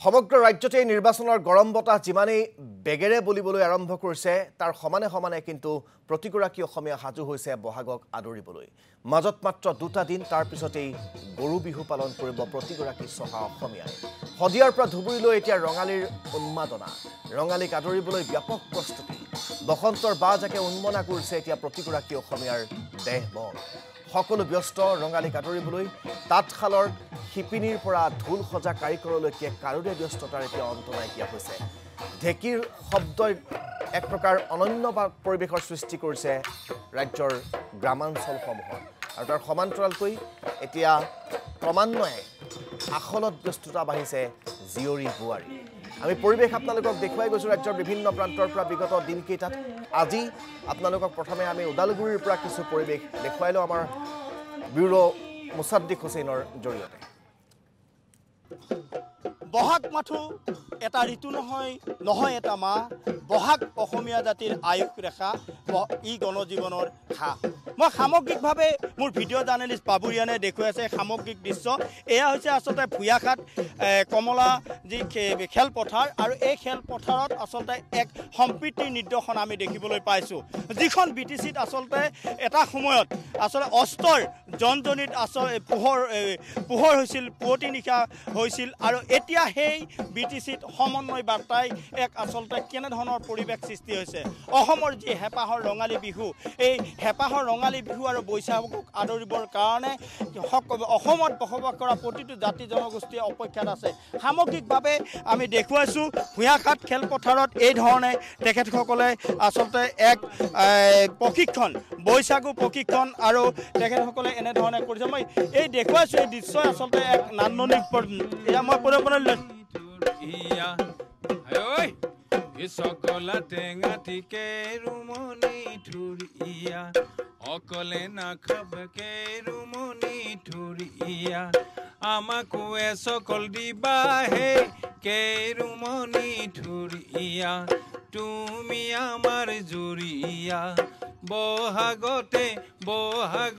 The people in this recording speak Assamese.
সমগ্ৰ ৰাজ্যতে নিৰ্বাচনৰ গৰম বতাহ যিমানেই বেগেৰে বলিবলৈ আৰম্ভ কৰিছে তাৰ সমানে সমানে কিন্তু প্ৰতিগৰাকী অসমীয়া সাজু হৈছে বহাগক আদৰিবলৈ মাজত মাত্ৰ দুটা দিন তাৰ পিছতেই গৰু বিহু পালন কৰিব প্ৰতিগৰাকী সহা অসমীয়াই হদিয়াৰ পৰা ধুবুৰীলৈ এতিয়া ৰঙালীৰ উন্মাদনা ৰঙালীক আদৰিবলৈ ব্যাপক প্ৰস্তুতি বসন্তৰ বাজাকে উন্মনা কৰিছে এতিয়া প্ৰতিগৰাকী অসমীয়াৰ দেহ মন সকলো ব্যস্ত ৰঙালীক আদৰিবলৈ তাঁতশালৰ শিপিনীৰ পৰা ঢোল সজা কাৰিকৰলৈকে কাৰোৰে ব্যস্ততাৰ এতিয়া অন্ত নাইকিয়া হৈছে ঢেকিৰ শব্দই এক প্ৰকাৰ অনন্য পৰিৱেশৰ সৃষ্টি কৰিছে ৰাজ্যৰ গ্ৰামাঞ্চলসমূহত আৰু তাৰ সমান্তৰালকৈ এতিয়া ক্ৰমান্বয়ে আখলত ব্যস্ততা বাঢ়িছে জিয়ৰী বোৱাৰী আমি পৰিৱেশ আপোনালোকক দেখুৱাই গৈছো ৰাজ্যৰ বিভিন্ন প্ৰান্তৰ পৰা বিগত দিনকেইটাত আজি আপোনালোকক প্ৰথমে আমি ওদালগুৰিৰ পৰা কিছু পৰিৱেশ দেখুৱাইলো আমাৰ ব্যুৰো মুছাদ্দিক হুছেইনৰ জৰিয়তে বহাগ মাথো এটা ঋতু নহয় এটা মাহ বহাগ অসমীয়া জাতিৰ আয়ুস ৰেখা ই গণজীৱনৰ ঘাঁহ মই সামগ্ৰিকভাৱে মোৰ ভিডিঅ' জাৰ্নেলিষ্ট বাবুৰিয়ানে দেখুৱাই আছে সামগ্ৰিক দৃশ্য এয়া হৈছে আচলতে ভূঞাঘাট কমলা যি খেলপথাৰ আৰু এই খেলপথাৰত আচলতে এক সম্প্ৰীতিৰ নিদৰ্শন আমি দেখিবলৈ পাইছোঁ যিখন BTCত আচলতে এটা সময়ত আচলতে অস্তৰ জনজনিত আচলতে পোহৰ হৈছিল পুৱতি নিশা হৈছিল আৰু এতিয়া সেই BTCত সমন্বয় বাৰ্তাই এক আচলতে কেনেধৰণৰ পৰিৱেশ সৃষ্টি হৈছে অসমৰ যি হেঁপাহৰ ৰঙালী বিহু এই হেঁপাহৰ ৰঙালী বিহু আৰু বৈশাগক আদৰিবৰ কাৰণে অসমত বসবাস কৰা প্ৰতিটো জাতি জনগোষ্ঠীয়ে অপেক্ষাত আছে সামগ্ৰিকভাৱে আমি দেখুৱাইছোঁ ভূঞাঘাট খেলপথাৰত এই ধৰণে তেখেতসকলে আচলতে এক প্ৰশিক্ষণ বৈশাগু প্ৰশিক্ষণ আৰু তেখেতসকলে এনেধৰণে কৰিছে মই এই দেখুৱাইছোঁ এই দৃশ্যই আচলতে এক নান্দনিক এয়া মই সকলা টেঙা ঠিকে ৰুমনি ঠুৰিয়া অকলে নাখাবকে ৰুমনি ঠুৰিয়া আমাকো সকল দিবা হে কে ৰুমনি ঠুৰিয়া তুমি আমাৰ জুৰিয়া বহাগতে বহাগ